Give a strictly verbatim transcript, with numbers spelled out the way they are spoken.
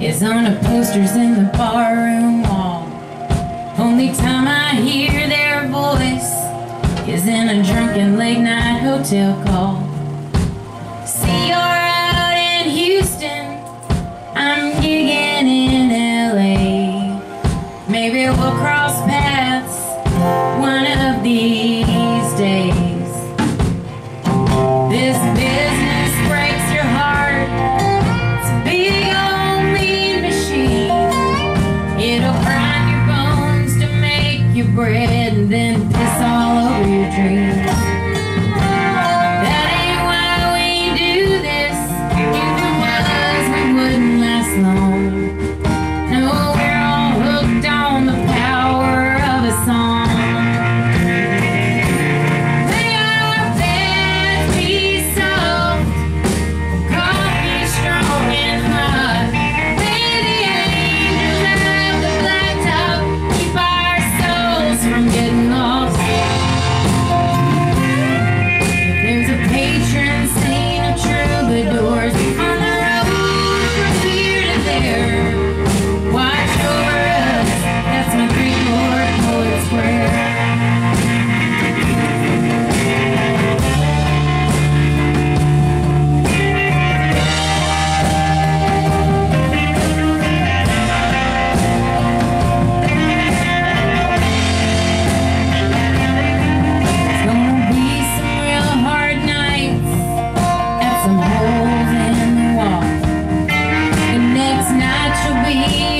is on the posters in the barroom wall. Only time I hear their voice is in a drunken late night hotel call. See, you're out in Houston, I'm gigging in L A. Maybe we'll cross paths one of these days. This business breaks your heart. It's a big old mean machine. It'll grind your bones to make your bread and then piss all over your dreams. That ain't why we do this. If it was, we wouldn't last long. No, we're all hooked on the power of a song. Some holes in the wall. The next night you'll be